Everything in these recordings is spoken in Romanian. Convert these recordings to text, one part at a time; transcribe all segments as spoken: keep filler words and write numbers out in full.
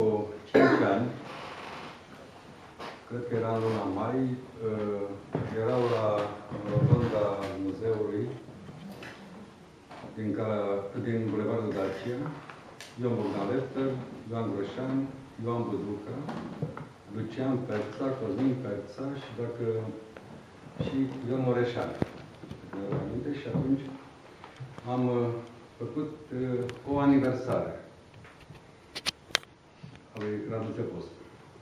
cinci ani, cred că era în luna mai, erau la rotonda muzeului din, calea, din Bulevardul Dacia, Ion Bogdan Lefter, Ioan Groșan, Ioan Buduca, Lucian Perța, Cosmin Perța și, dacă, și Ion Mureșan. Și atunci am făcut o aniversare a lui Radu Țepostu.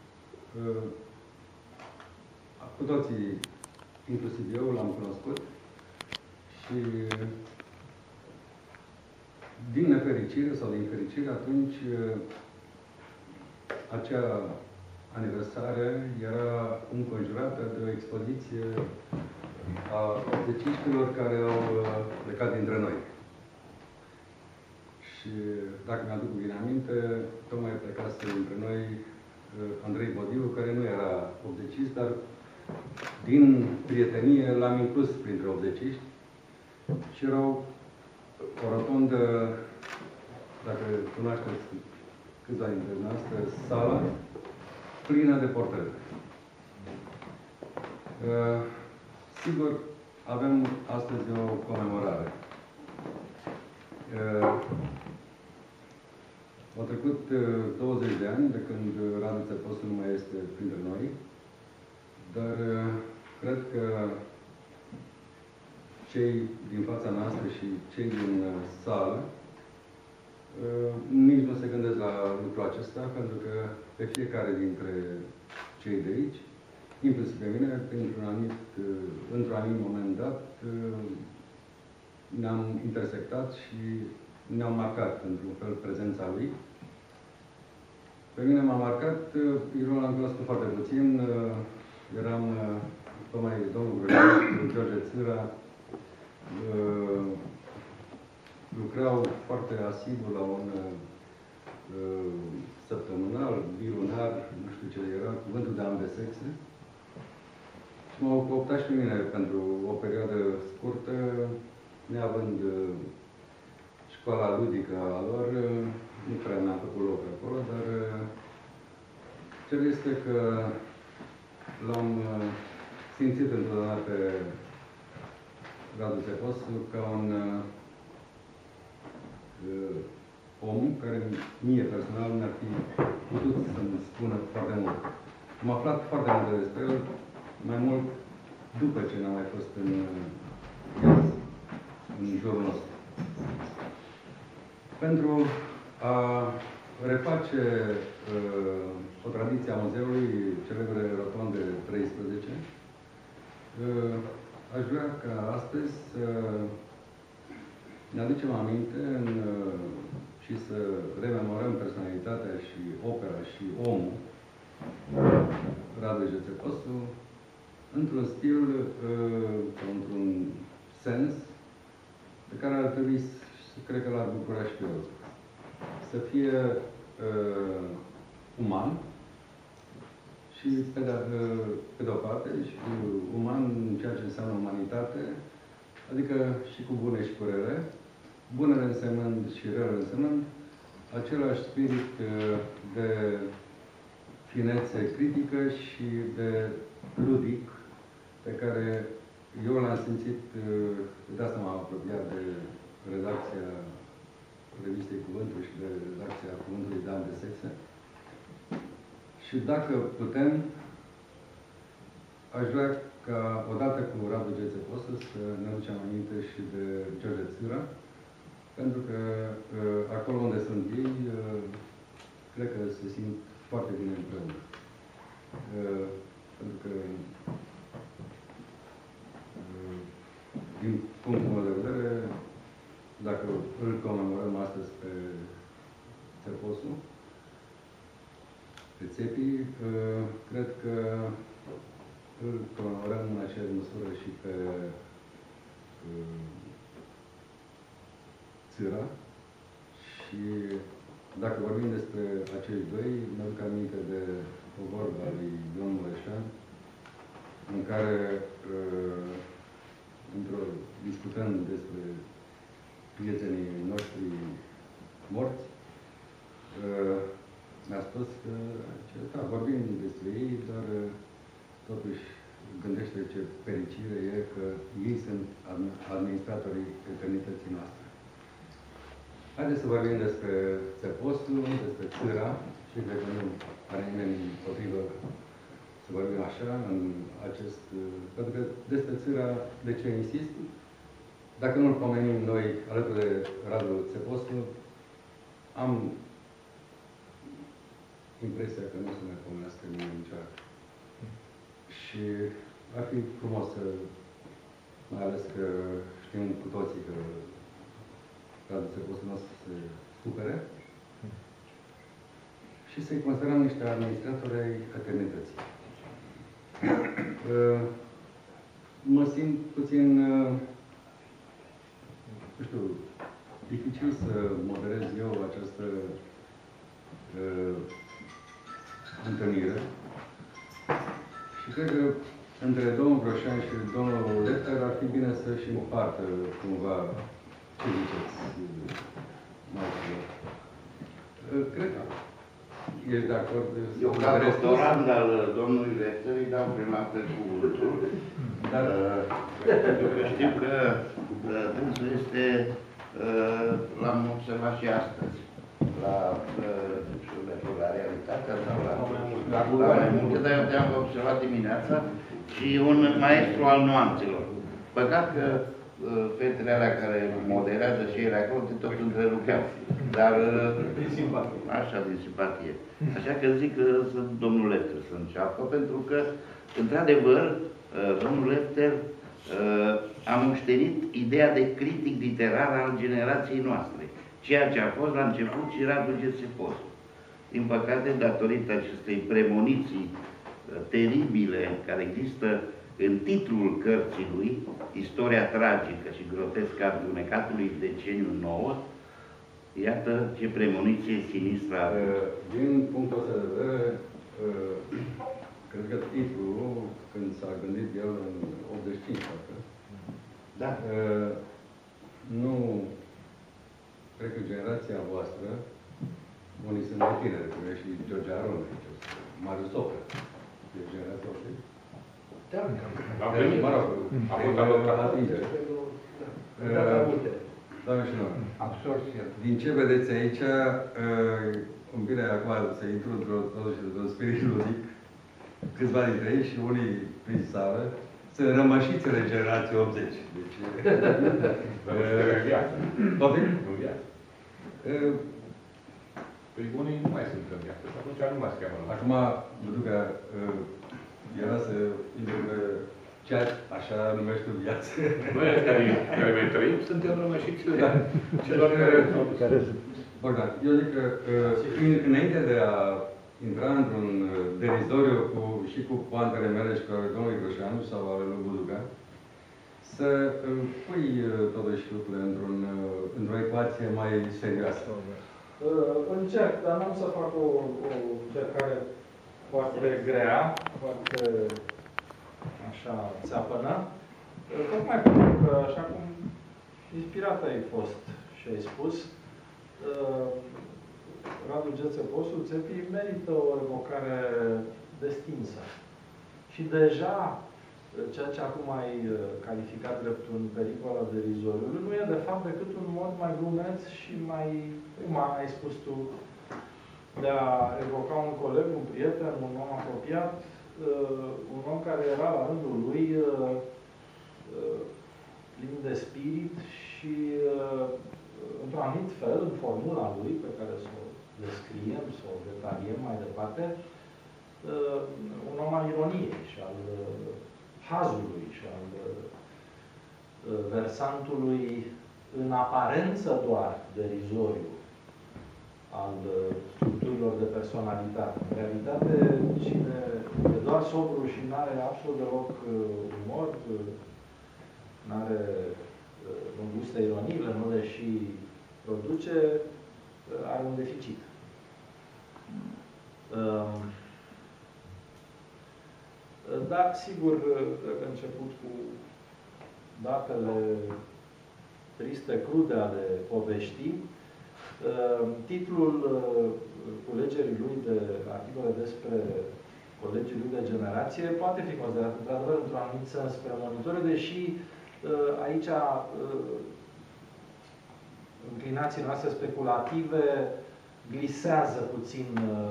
Cu toții, inclusiv eu, l-am cunoscut și din nefericire sau din fericire, atunci acea aniversare era înconjurată de o expoziție a opticiștilor care au plecat dintre noi. Și dacă mi-aduc bine aminte, tocmai plecase dintre noi Andrei Bodiu, care nu era opticist, dar din prietenie l-am inclus printre opticiști și erau o rotondă, dacă cunoașteți câțiva dintre noastre, sala plină de portrete. Uh, sigur, avem astăzi o comemorare. Uh, au trecut uh, douăzeci de ani de când Radu Țepostu nu mai este printre noi, dar uh, cred că cei din fața noastră și cei din uh, sală uh, nici nu se gândesc la lucrul acesta, pentru că pe fiecare dintre cei de aici, inclusiv pe mine, într-un anumit, uh, într-un anumit moment dat, uh, ne-am intersectat și ne-am marcat, într-un fel, prezența lui. Pe mine m-a marcat, uh, eu l-am cunoscut foarte puțin, uh, eram uh, tocmai domnul Grădinic, George Țâra, Uh, lucrau foarte asidu la un uh, săptămânal, bilunar, nu știu ce era, cuvântul de ambe sexe. Și m-au cooptat și pe mine pentru o perioadă scurtă, neavând uh, școala ludică a lor, uh, nu prea mi-am făcut loc acolo, dar uh, cel este că l-am uh, simțit întotdeauna pe Radu Țepostu ca un uh, om care mie personal mi-ar fi putut să-mi spună foarte mult. Am aflat foarte multe despre el, mai mult după ce n-am mai fost în uh, în jurul nostru. Pentru a reface uh, o tradiție a muzeului, celebre rotonde treisprezece, uh, aș vrea ca astăzi să ne aducem aminte în, și să rememorăm personalitatea și opera și omul Radu Țepostu într-un stil, într-un sens pe care ar trebui, cred că l-ar bucura și pe eu. Să fie uh, uman, și pe de, pe de o parte, și uman în ceea ce înseamnă umanitate, adică și cu bune și cu rele, bunele însemnând și rele însemnând același spirit de finețe critică și de ludic pe care eu l-am simțit, de asta m-am apropiat de redacția revistei Cuvântul și de redacția Cuvântului de ambe sexe. Și dacă putem, aș vrea ca, odată cu Radu Țepostu, să ne aducem aminte și de George Țâra, pentru că uh, acolo unde sunt ei, uh, cred că se simt foarte bine împreună. Uh, pentru că, uh, din punctul meu de vedere, dacă îl comemorăm astăzi pe Țepostu, pe Țepi, uh, cred că îl comemorăm în aceeași măsură și pe uh, Țâra. Și dacă vorbim despre acești doi, mă duc aminte de o vorbă a lui Ion Mureșan, în care, uh, într-o discutând despre prietenii noștri morți, uh, mi-a spus că, ce, da, vorbim despre ei, dar totuși gândește ce fericire e că ei sunt administratorii eternității noastre. Haideți să vorbim despre țeposul, despre țâra, și cred că nu are nimeni împotrivă să vorbim așa, în acest... Pentru că despre țâra, de ce insist? Dacă nu-l pomenim noi alături de Radu Țeposu, am impresia că nu se mai pomenească nimeni niciodată. Și ar fi frumos să, mai ales că știm cu toții că Radu Țeposu nu o să se supere, și să-i considerăm niște administratori ai eternității. Mă simt puțin, nu știu, dificil să moderez eu această uh, întâlnire. Și cred că între domnul Broșan și domnul Lefter ar fi bine să-și împartă cumva ce ziceți, mai uh, Cred că ești de acord? Eu, ca doctorand al domnului Lefter, îi dau prima dată cuvântul. Dar, uh, pentru că știu că uh, dânsul este, uh, l-am observat și astăzi, la, uh, știu dacă la realitatea sau la, la, la mai multe, dar eu te-am observat dimineața și un maestru al nuanțelor. Păcat că uh, fetele alea care moderează și ele acolo te tot întrerupeau. Dar, așa, din simpatie. Așa că zic că sunt domnul Lefter să înceapă, pentru că, într-adevăr, domnul Lefter a moștenit ideea de critic literar al generației noastre, ceea ce a fost la început și Radu Țeposu. Din păcate, datorită acestei premoniții teribile care există în titlul cărții lui, Istoria tragică și grotescă a întunecatului deceniu nouă, iată ce premoniție sinistră a avut. Din punctul ăsta de vedere, cred că titlul, când s-a gândit el în optzeci și cinci, parcă, da. Nu, cred că generația voastră, unii sunt mai tineri, cum e și George Aron, Marius Sofre, e generația voastră. Da, mă rog, a fost atingere. Doamne și noi, din ce vedeți aici, îmi vine acum să intru într-un spirit ludic, câțiva dintre ei și unii prin sală, sunt rămășițele generației optzeci. Deci... Poftim? Nu viață. Păi unii nu mai sunt în viață, atunci nu mai se cheamă. Acum, mă duc că era să intru pe ceea așa numește viață. Noi care, care mai trăim, suntem rămășițele celor care... Bogdan, eu zic că înainte de a intra într-un derizoriu cu, și cu poantele mele și cu domnului Groșanu sau ale lui Buduga, să pui totuși lucrurile într-un, într-o ecuație mai serioasă. Încerc, dar nu am să fac o, o încercare foarte grea, foarte așa țeapănă. Tocmai pentru că, așa cum inspirat ai fost și ai spus, Radu Țeposu, Țepi, merită o evocare destinsă. Și deja, ceea ce acum ai calificat drept un pericol al derizoriului, nu e de fapt decât un mod mai glumeț și mai, cum ai spus tu, de a evoca un coleg, un prieten, un om apropiat, un om care era la rândul lui plin de spirit și într-un anumit fel, în formula lui, pe care să o descriem, să o detaliem mai departe, un om al ironiei și al hazului și al versantului în aparență doar derizoriu al structurilor de personalitate. În realitate, cine e doar sobru și nu are absolut deloc umor, nu are nu gustă ironiile, nu le și produce, are un deficit. Da, sigur, că început cu datele triste, crude ale poveștii. Titlul culegerii lui de articole despre colegii lui de generație poate fi considerat într-adevăr într-un anumit sens premonitoriu, deși aici înclinații noastre speculative glisează puțin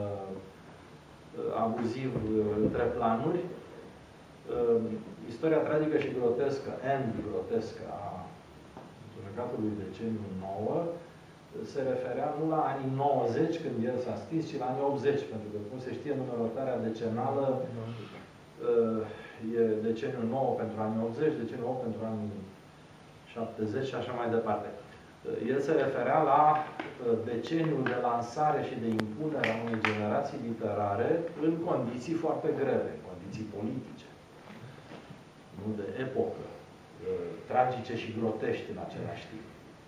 abuziv între planuri. Istoria tragică și grotescă, and grotescă a întunecatului deceniu nouă se referea nu la anii nouăzeci, când el s-a stins, ci la anii optzeci, pentru că, cum se știe, numerotarea decenală e deceniul nouă pentru anii optzeci, deceniul opt pentru anii șaptezeci și așa mai departe. El se referea la deceniul de lansare și de impunere a unei generații literare în condiții foarte grele, în condiții politice, nu de epocă, tragice și grotești în același timp.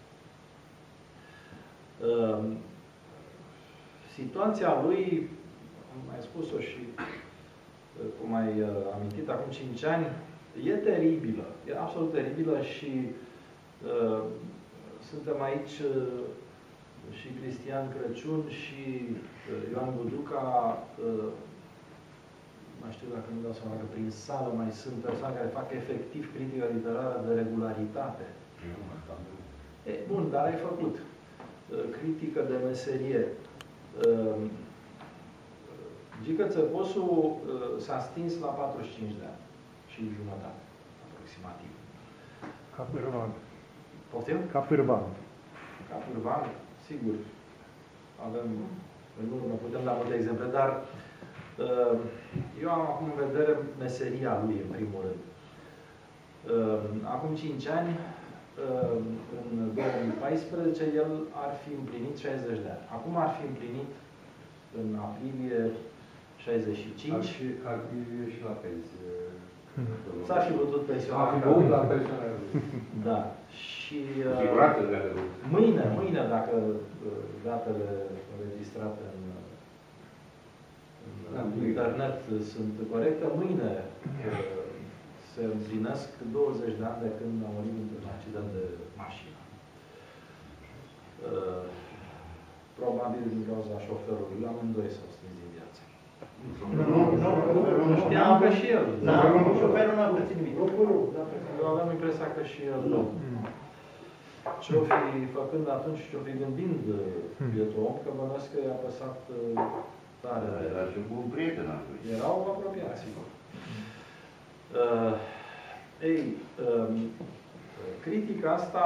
Situația lui, am mai spus-o și cum ai amintit acum cinci ani, e teribilă. E absolut teribilă și uh, suntem aici uh, și Cristian Crăciun și uh, Ioan Buduca, uh, mai știu dacă nu dau seama că prin sală mai sunt persoane care fac efectiv critică literară de regularitate. E, bun, dar ai făcut uh, critică de meserie. Uh, Gică Țăposu uh, s-a stins la patruzeci și cinci de ani și jumătate, aproximativ. Ca pârvan. Poftim? Ca pârvan. Ca pârvan, sigur. Avem în urmă, putem da multe exemple, dar uh, eu am acum în vedere meseria lui, în primul rând. Uh, acum cinci ani, uh, în două mii paisprezece, el ar fi împlinit șaizeci de ani. Acum ar fi împlinit în aprilie șaizeci și cinci. Ar fi, ar fi și la pensie. S-ar fi putut pensiona. Ar fi băut la pensionare. Da. Și Siguranță de mâine, mâine, dacă datele înregistrate în, în internet sunt corecte, mâine se împlinesc douăzeci de ani de când a murit într-un accident de mașină. Probabil din cauza șoferului. Amândoi s-au stins din viață. Nu, nu, nu. Știam că și el. Șoferul nu a pățit nimic. Eu aveam impresia că și el nu. Ce-o fi făcând atunci, ce-o fi gândind bietul om, că bănuiesc că i-a păsat tare. Era și cu un prieten atunci. Erau apropiați, sigur. Uh, ei, uh, critica asta,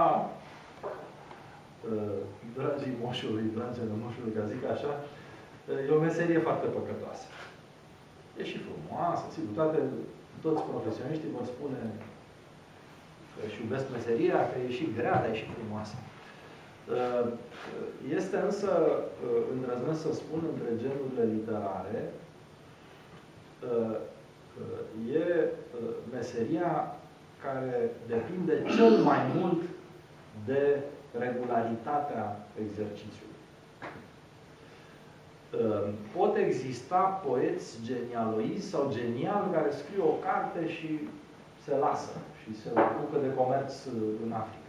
uh, dragii moșului, dragile moșului, ca zic așa, uh, e o meserie foarte păcătoasă. E și frumoasă, sigur, toate, toți profesioniștii vor spune că își iubesc meseria, că e și grea, dar e și frumoasă. Uh, este însă, uh, îndrăznesc să spun, între genurile literare, uh, e meseria care depinde cel mai mult de regularitatea exercițiului. Pot exista poeți genialoizi sau geniali care scriu o carte și se lasă și se apucă de comerț în Africa.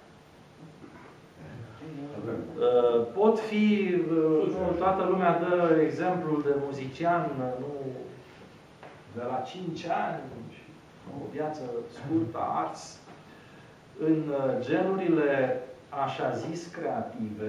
Pot fi, nu, toată lumea dă exemplul de muzician, nu, de la cinci ani, o viață scurtă, ars, în genurile așa zis creative,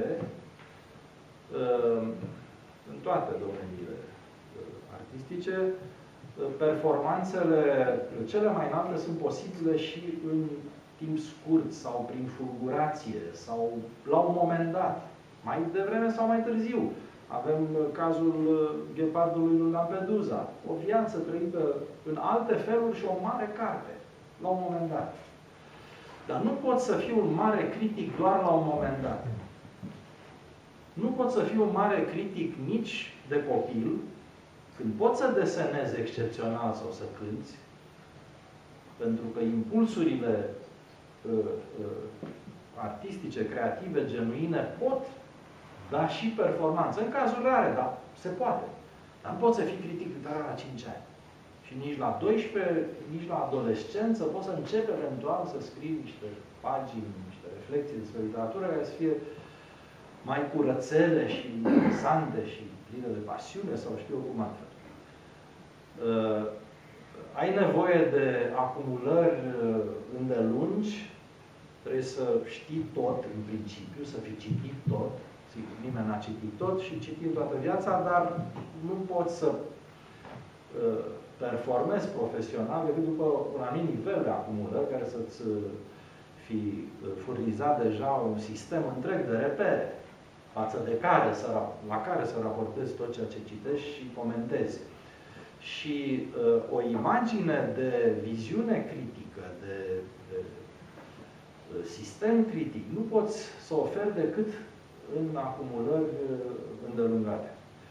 în toate domeniile artistice, performanțele cele mai înalte sunt posibile și în timp scurt sau prin fulgurație sau la un moment dat, mai devreme sau mai târziu. Avem cazul Ghepardului lui Lampedusa. O viață trăită în alte feluri și o mare carte, la un moment dat. Dar nu pot să fiu un mare critic doar la un moment dat. Nu pot să fiu un mare critic nici de copil, când pot să desenez excepțional sau să cânți, pentru că impulsurile uh, uh, artistice, creative, genuine, pot da și performanță. În cazuri rare, dar se poate. Dar nu poți să fii critic literar la cinci ani. Și nici la doisprezece, nici la adolescență poți să începi eventual să scrii niște pagini, niște reflexii despre literatură care să fie mai curățele și interesante și plină de pasiune sau știu eu cum altfel. Uh, ai nevoie de acumulări uh, îndelungi, trebuie să știi tot în principiu, să fi citit tot. Sigur, nimeni n-a citit tot și citim toată viața, dar nu poți să uh, performezi profesional decât după un anumit nivel de acumulări care să-ți fi furnizat deja un sistem întreg de repere față de care să, la care să raportezi tot ceea ce citești și comentezi. Și uh, o imagine de viziune critică, de, de sistem critic, nu poți să oferi decât în acumulări îndelungate.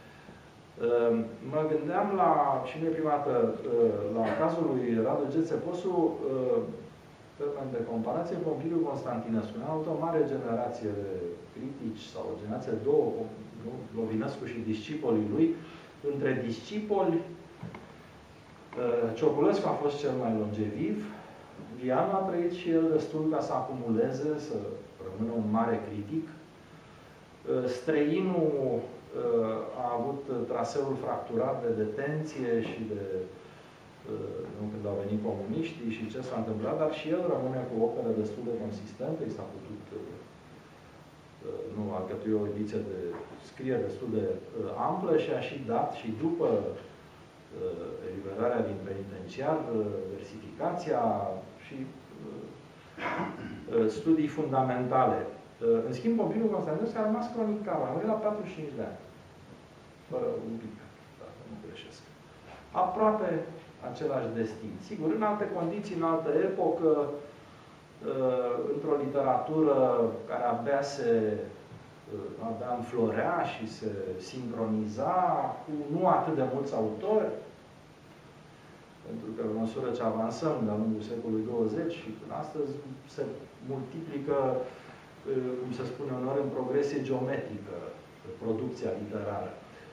Mă gândeam la, și nu e prima dată, la cazul lui Radu Gețeposu, termen de comparație, Pompiliu Constantinescu. A avut o mare generație de critici, sau o generație două, Lovinescu și discipolii lui. Între discipoli, Cioculescu a fost cel mai longeviv, Vianu a trăit și el destul ca să acumuleze, să rămână un mare critic. Străinul a avut traseul fracturat de detenție și de nu, când au venit comuniștii și ce s-a întâmplat, dar și el rămâne cu opere destul de consistente. I s-a putut, nu, alcătui o ediție de scriere destul de amplă și a și dat și după eliberarea din penitenciar, versificația și studii fundamentale. În schimb, Pompiliu Constantinescu a rămas cronicar, a murit la patruzeci și cinci de ani. Fără un pic, dacă nu greșesc. Aproape același destin. Sigur, în alte condiții, în altă epocă, într-o literatură care abia se abia înflorea și se sincroniza cu nu atât de mulți autori, pentru că, în măsură ce avansăm de-a lungul secolului douăzeci și până astăzi, se multiplică, cum se spune uneori, în progresie geometrică, producția literară.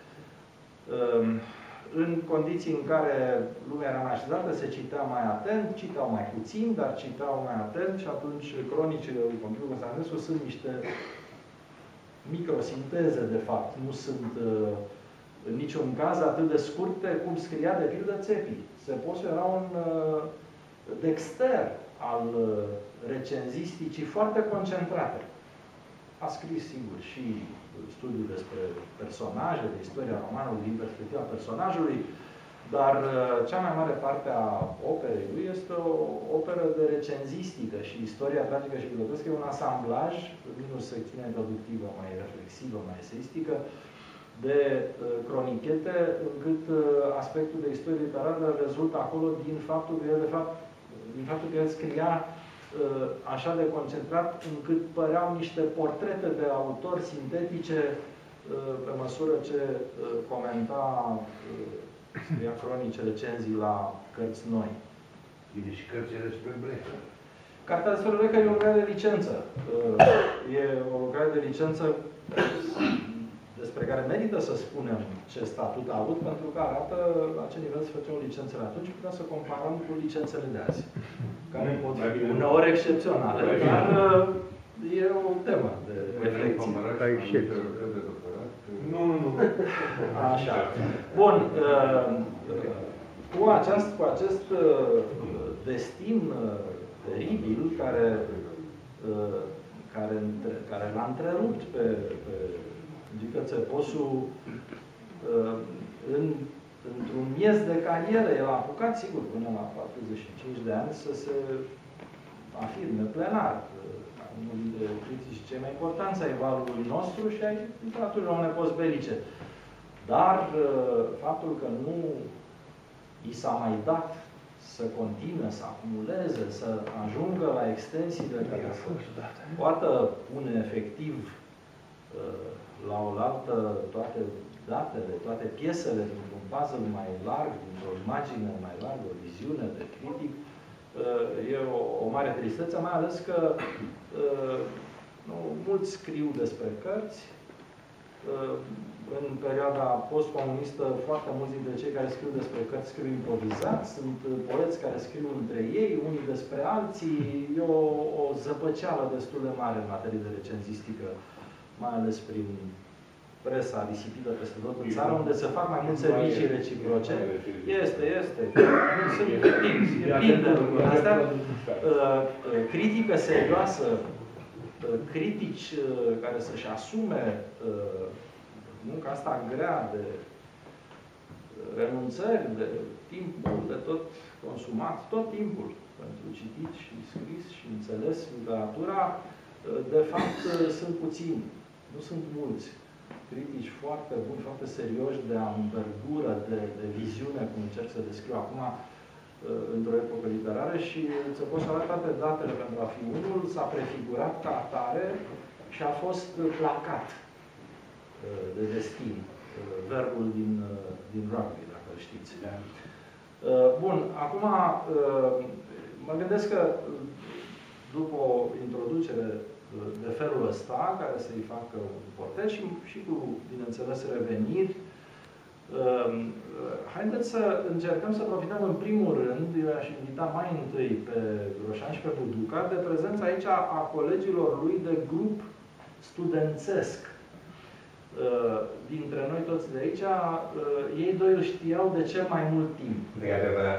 În condiții în care lumea era mai așezată, se citea mai atent, citau mai puțin, dar citau mai atent și atunci cronicile lui Pompiliu Constantinescu sunt niște microsinteze, de fapt. Nu sunt în niciun caz atât de scurte cum scria, de pildă, Țepii. Țeposu era un dexter al recenzisticii foarte concentrate. A scris, sigur, și studiul despre personaje, de istoria romanului din perspectiva personajului, dar cea mai mare parte a operei lui este o operă de recenzistică și istoria tragică și filozofiscă e un asamblaj, minus secțiunea introductivă mai reflexivă, mai eseistică, de uh, cronichete, încât uh, aspectul de istorie literară rezultă acolo din faptul că el, de fapt, din faptul că el scria uh, așa de concentrat, încât păreau niște portrete de autori sintetice uh, pe măsură ce uh, comenta, uh, scria cronice, recenzii la cărți noi. Bine, și cărțile despre Blecă. Cartea despre Blecă e o lucrare de licență. Uh, e o lucrare de licență despre care merită să spunem ce statut a avut, pentru că arată la ce nivel se făceau licențele atunci, putem să comparăm cu licențele de azi, care pot fi uneori excepționale, dar e o temă de reflecție. Nu, nu, nu. Așa. Bun. Cu acest, cu acest destin teribil care, care, care l-a întrerupt pe, pe Gică Țeposu în, într-un miez de carieră. El a apucat, sigur, până la patruzeci și cinci de ani să se afirme plenar. Unul dintre critici cei mai importanți ai valului nostru și ai literaturii române postbelice. Dar faptul că nu i s-a mai dat să continue, să acumuleze, să ajungă la extensiile care să poată pune efectiv la oaltă toate datele, toate piesele dintr-un puzzle mai larg, dintr-o imagine mai largă, o viziune de critic, e o, o mare tristețe, mai ales că nu, mulți scriu despre cărți. În perioada postcomunistă, foarte mulți dintre cei care scriu despre cărți scriu improvizat. Sunt poeți care scriu între ei, unii despre alții. E o, o zăpăceală destul de mare în materie de recenzistică, mai ales prin presa risipită peste tot în țară, unde se fac mai multe servicii reciproce. Este, este. Sunt critici, e plin de lucruri astea. Critică serioasă, critici care să-și asume munca asta grea de renunțări, de timpul, de tot consumat, tot timpul pentru citit și scris și înțeles literatura, de fapt sunt puțini, nu sunt mulți. Critici foarte buni, foarte serioși, de ambergură, de, de viziune, cum încerc să descriu acum, într-o epocă literară și ți-o pot să arăt toate datele pentru a fi unul, s-a prefigurat ca atare și a fost placat de destin. Verbul din, din rugby, dacă îl știți. Bun, acum mă gândesc că după o introducere de felul ăsta, care să-i facă un portret și, și cu, bineînțeles, reveniri, haideți să încercăm să profităm în primul rând, eu aș invita mai întâi pe Groșan și pe Buduca, de prezența aici a colegilor lui de grup studențesc. Dintre noi toți de aici, ei doi îl știau de cel mai mult timp. De adevărat.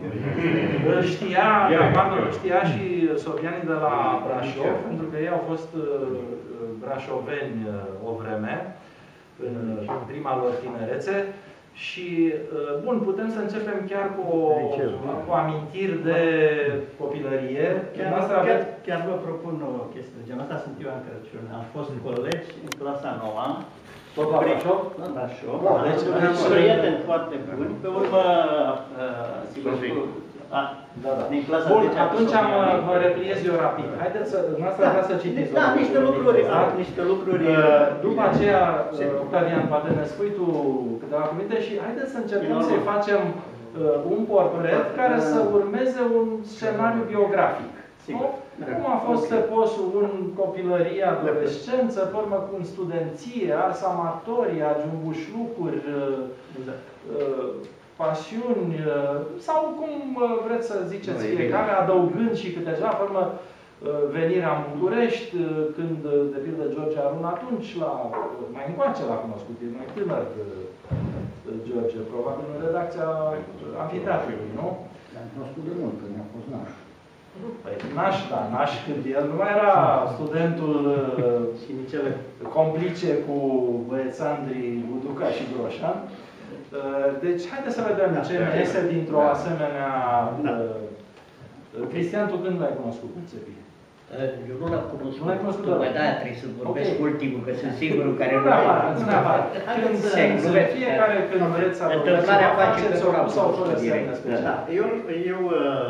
Îl știa, pardon, îl știa și Sobianii de la Brașov, pentru că ei au fost brașoveni o vreme, în prima lor tinerețe. Și, bun, putem să începem chiar cu, o, cu amintiri de copilărie. Chiar, chiar, chiar vă propun o chestie. Genul ăsta sunt Ioan Crăciun. Am fost colegi în clasa nouă. Tot la Brașov? La Brașov. Da, deci, deci prieteni foarte buni. Pe urmă, sigur, a, da, da. din clasa Bun, zecea atunci am, mă repliez eu rapid. Haideți să, dumneavoastră da, vreau să citiți. Da, niște lucruri, da? niște lucruri. După aceea, Octavian, poate ne spui tu câteva cuvinte și haideți să încercăm să-i facem uh, un portret care să urmeze un scenariu biografic. Sigur. Cum a fost Seposul în copilărie, adolescență, pe urmă cu în studenție, ars amatorii, ajungușlucuri, exact. uh, pasiuni, uh, sau cum uh, vreți să ziceți no, fiecare, adăugând și câte ceva, pe urmă uh, venirea în București, uh, când, uh, de pildă, George Arun atunci, la, uh, mai încoace l-a cunoscut, e mai tânăr uh, George, probabil în redacția Amfiteatrului, nu? L-am cunoscut de mult, când a fost naș. Păi, naș, da, naș când el nu mai era studentul uh, și nici ele complice cu băiețandrii Buduca și Groșan. Uh, deci, haideți să vedem ce ne iese dintr-o asemenea... Uh, Cristian, tu când l-ai cunoscut? Cum se fie? Eu nu l-am cunoscut. Nu l-ai cunoscut? Tocmai de-aia trebuie să vorbesc Okay. ultimul, că sunt singurul care nu neapărat, nu neapărat. Când se fiecare când vreți să întâmplarea face că sau nu sau fără semne speciale. Da, eu, eu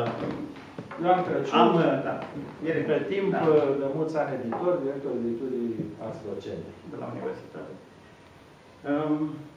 Ioan Crăciun, am, da, pe timp da. de mulți ani editor, director editurii Astrocente. De la universitate. Um,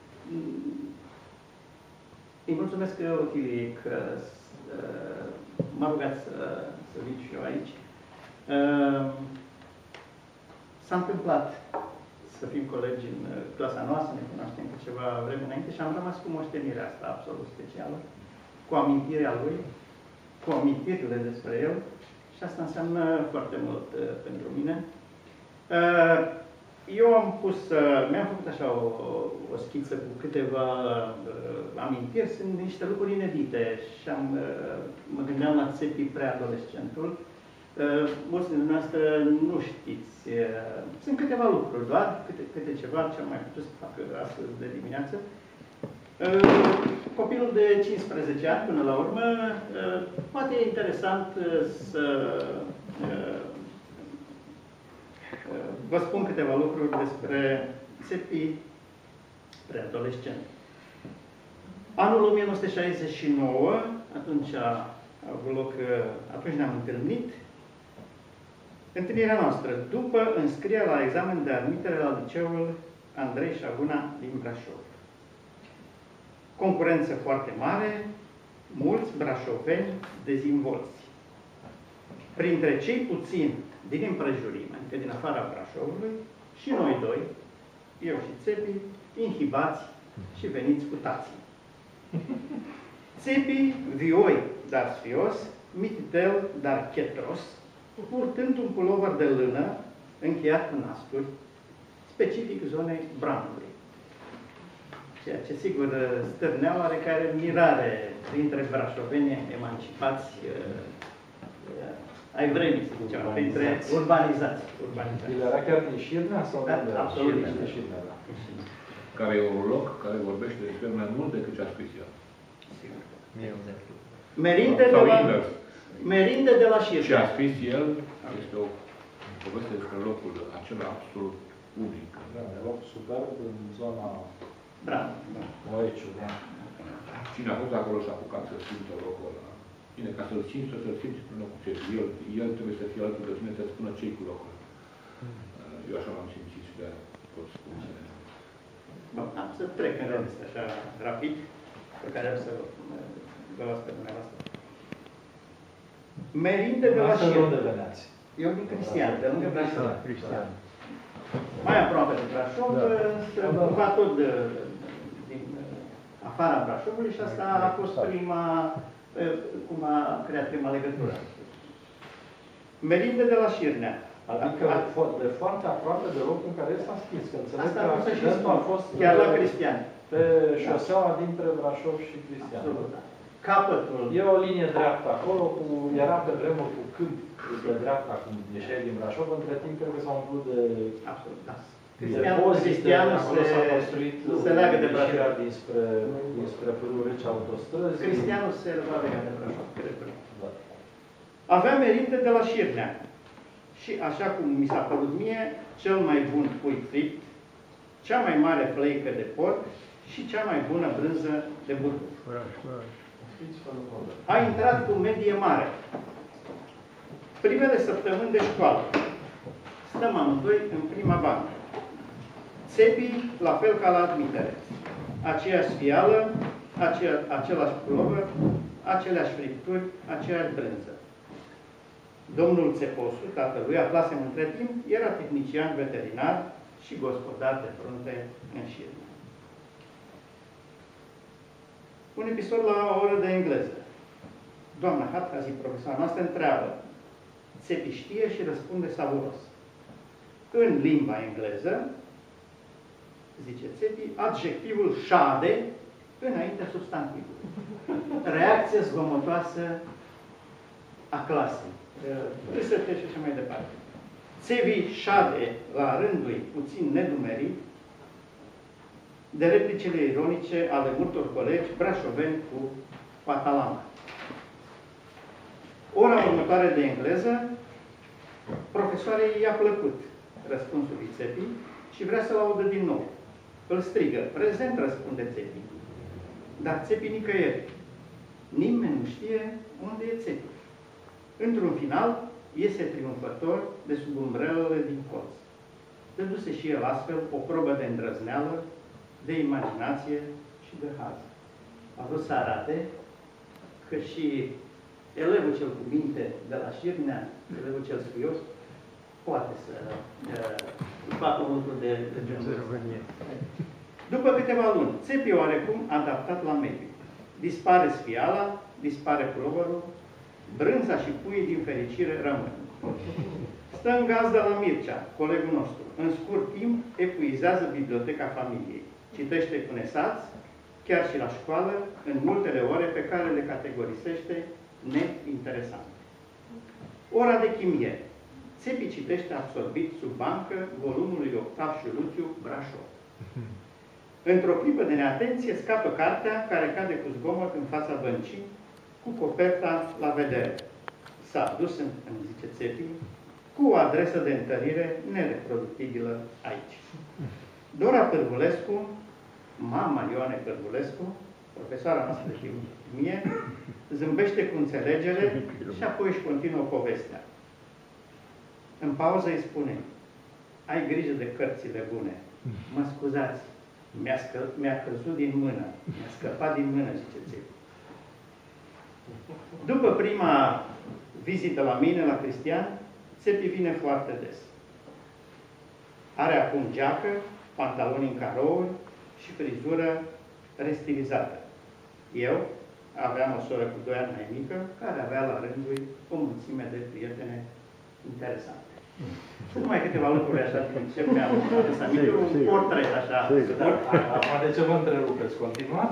îi mulțumesc Otiliei că uh, m-a rugat să, să vin și eu aici. Uh, S-a întâmplat să fim colegi în clasa noastră, ne cunoaștem cu ceva vreme înainte și am rămas cu moștenirea asta absolut specială, cu amintirea lui, cu amintirile despre el și asta înseamnă foarte mult uh, pentru mine. Uh, eu am pus, uh, mi-am făcut așa o, o schiță cu câteva uh, amintiri, sunt niște lucruri inedite și am, uh, mă gândeam la Țepi preadolescentul. Uh, mulți dintre noastre nu știți. Uh, sunt câteva lucruri, doar câte, câte ceva ce am mai putut să fac astăzi de dimineață. Uh, copilul de cincisprezece ani, până la urmă, uh, poate e interesant uh, să uh, uh, vă spun câteva lucruri despre Țepi preadolescent. Anul o mie nouă sute șaizeci și nouă, atunci a avut loc, atunci ne-am întâlnit. Întâlnirea noastră, după înscrierea la examen de admitere la liceul Andrei Șaguna din Brașov. Concurență foarte mare, mulți brașoveni dezvolți. Printre cei puțini din împrejurime, că din afara Brașovului, și noi doi, eu și Țepi, inhibați și veniți cu tații. Țepi, vioi, dar sfios, mititel, dar chetros, purtând un pulover de lână, încheiat cu nasturi, specific zonei Bramului. Ceea ce, sigur, stârnea oarecare mirare printre brașovenii emancipați ai vremii, să zicem, printre urbanizați. urbanizați. El era chiar din Șirnea sau Da, de absolut din Șirnea, da. Care e un loc care vorbește despre mai mult decât ce a scris el. Merinde de Sau la, invers. merinde de la Ce Șirnea. a scris el este o poveste despre locul acela absolut unic. Da, loc superb în zona Bravo. Moeciu, da. Cine a fost acolo și-a apucat să simtă locul ăla. Bine, ca să-l simți, să-l simți prin locul ce el, el trebuie să fie alături de tine, să spună ce-i cu locul. Eu așa l-am simțit și de-aia pot spune. Bun, am să trec în revistă așa rapid, pe care am să vă las pe dumneavoastră. Merinde de la Șirnea. Șirnea. De veneați. Eu din Cristian, de lângă Brașov. Cristian. Mai aproape de Brașov, Da. cumva tot de, din afara Brașovului și asta a fost prima, cum a creat prima legătură. Merinde de la Șirnea. Adică de foarte aproape de locul în care s-a scris. Că înțeleg Asta că am să și accidentul spun, a fost chiar la Cristian. pe șoseaua dintre Brașov și Cristian. Absolut, da. Capătul. E o linie dreaptă acolo, cu, era pe vremuri cu câmp de dreapta, cum ieșeai din Brașov, între timp cred că s-a umplut de Absolut, da. Cristianul Cristianul se, s-a construit se leagă de ieșirea Brașov. dinspre, dinspre Pârâul Rece autostrăzi. Cristianul se va lega de Brașov, cred că. Da. Avea merinde de la Șirnea. Și așa cum mi s-a părut mie, cel mai bun pui fript, cea mai mare fleică de porc și cea mai bună brânză de burgă. A intrat cu medie mare. Primele săptămâni de școală. Stăm amândoi în prima bancă. Țepii, la fel ca la admitere. Aceeași fială, acea, același pulovăr, aceleași fripturi, aceeași brânză. Domnul Țeposu, tatălui, aflasem între timp, era tehnician veterinar și gospodar de frunte în Șirnea. Un episod la o oră de engleză. Doamna Hatca, zi profesoara noastră, întreabă. Țepi știe și răspunde savuros. În limba engleză, zice Țepi, adjectivul șade înaintea substantivului. Reacție zgomotoasă a clasei. Râsete și așa mai departe. Țevi șade la rândul lui, puțin nedumerit, de replicile ironice ale multor colegi brașoveni cu patalama. Ora următoare de engleză, profesoarei i-a plăcut răspunsul lui Țepi și vrea să-l audă din nou. Îl strigă. Prezent, răspunde Țepi. Dar Țepi nicăieri. Nimeni nu știe unde e Țepi. Într-un final, iese triumfător de sub umbrelele din colț. Dăduse și el astfel o probă de îndrăzneală, de imaginație și de haz. A vrut să arate că și elevul cel cu minte de la Șirnea, elevul cel scuios, poate să uh, facă un lucru de, de genul. După câteva luni, Țepi oarecum adaptat la mediu. Dispare sfiala, dispare plovărul, brânza și puii din fericire rămân. Stă în gazdă la Mircea, colegul nostru. În scurt timp, epuizează biblioteca familiei. Citește cu nesați, chiar și la școală, în multele ore pe care le categorisește neinteresante. Ora de chimie. Țepi citește absorbit sub bancă volumul lui Octav și Luciu, Brașov. Într-o clipă de neatenție scapă cartea care cade cu zgomot în fața băncii, cu coperta la vedere. S-a dus, îmi zice Țepi, cu o adresă de întărire nereproductibilă aici. Dora Pârvulescu, mama Ioane Pârvulescu, profesoara noastră de chimie, zâmbește cu înțelegere și apoi își continuă povestea. În pauză îi spune, ai grijă de cărțile bune. Mă scuzați, mi-a mi căzut din mână, mi-a scăpat din mână, zice Țepi. După prima vizită la mine, la Cristian, Țepi vine foarte des. Are acum geacă, pantaloni în carouri și frizură restilizată. Eu aveam o soră cu doi ani mai mică, care avea la rândul o mulțime de prietene interesante. Sunt numai câteva lucruri așa din ce mi-am adus aminte, un portret așa. Acum, de ce vă întrerupeți? Continuați?